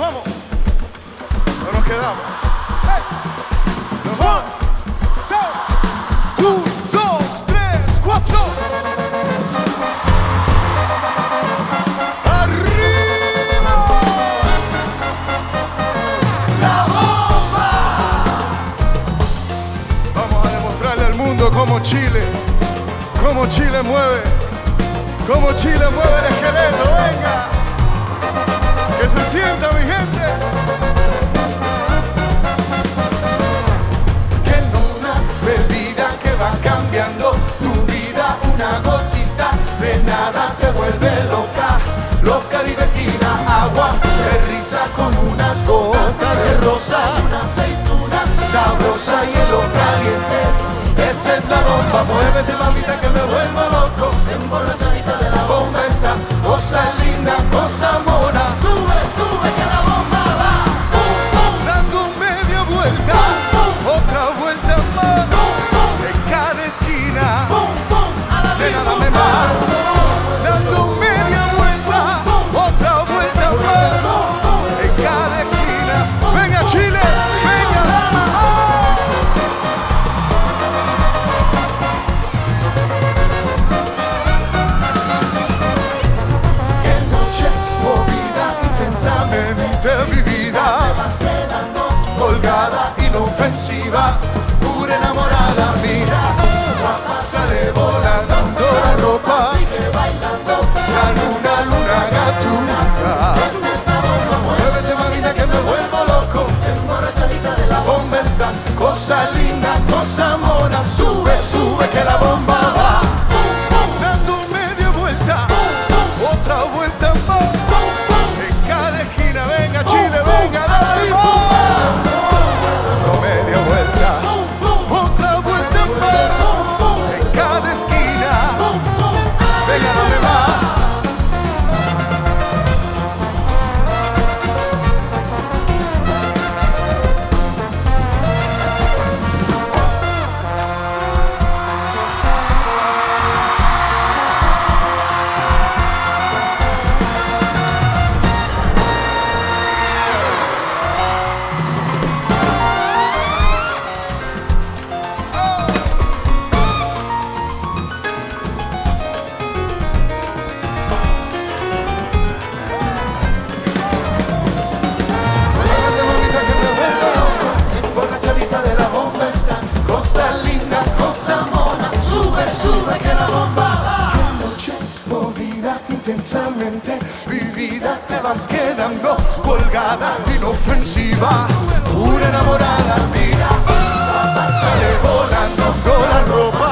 vamos. No nos quedamos. Hey. Nos vamos. 1, 2, 3, 4. ¡Arriba! ¡La bomba! Vamos a demostrarle al mundo cómo Chile mueve. Cómo Chile mueve el esqueleto. Venga. Que se sienta, mi gente. Que es una bebida que va cambiando tu vida, una gotita de nada te vuelve loca, loca divertida, agua de risa con unas gotas de rosa, una aceituna sabrosa, hielo caliente, esa es la bomba. Muévete mamita que me vuelvo loco, emborrachadita de la bomba estás, cosa linda, cosa mona, sube, sube que la bomba va, Dando media vuelta, otra vuelta más. En cada esquina, de nada me más. Dando media vuelta, otra vuelta más. En cada esquina, venga Chile, venga dama. qué noche movida, intensamente vivida, te vas quedando colgada, inofensiva, pura enamorada, mira, guapa sale volando la ropa, sigue bailando, la luna gatuna, esa es la bomba, muévete mamita que me vuelvo loco, emborrachadita de la bomba estás, cosa linda, cosa mona, sube, sube que la bomba va, Dando media vuelta, otra vuelta más. En cada esquina, venga Chile, venga dame más. Dando media vuelta, otra vuelta más. En cada esquina, venga dame más. muévete mamita que me vuelvo loco, emborrachadita de la bomba estás, cosa linda, cosa mona, sube, sube que la bomba va, qué noche movida, intensamente vivida, te vas quedando colgada, inofensiva, pura enamorada, mira, sale volando la ropa,